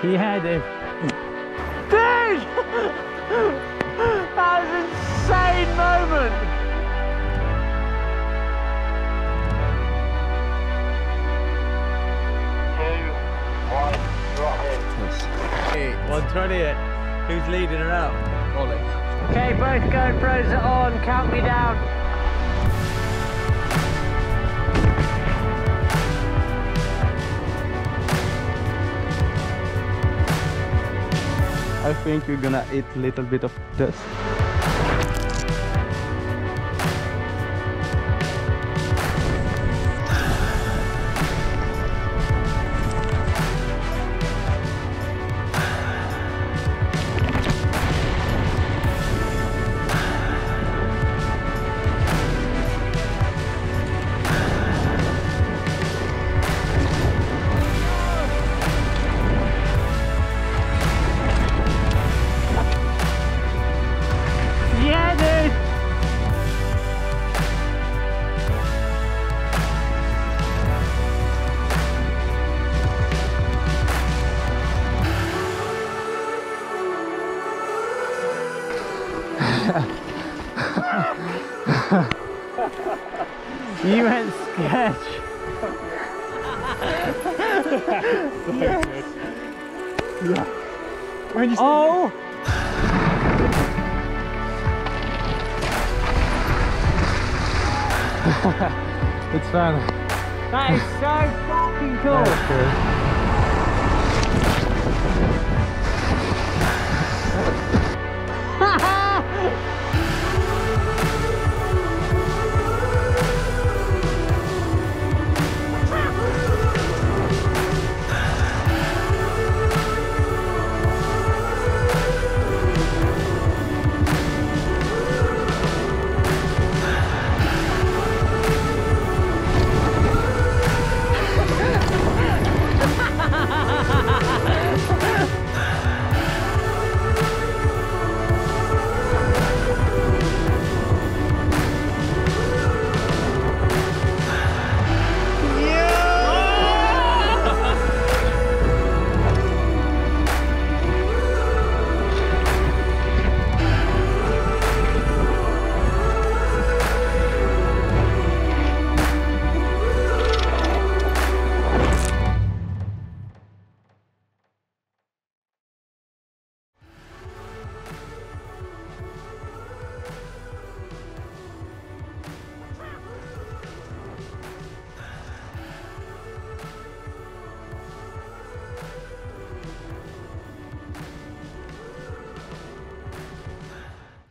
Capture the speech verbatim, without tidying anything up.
Yeah, dude. Dude! That was an insane moment! Hey, one twenty-eight. Who's leading her out? Ollie. Okay, both GoPros are on. Count me down. I think you're gonna eat a little bit of dust. You went sketch. Yeah. Yeah. When you Oh! It's fun. That is so fucking cool.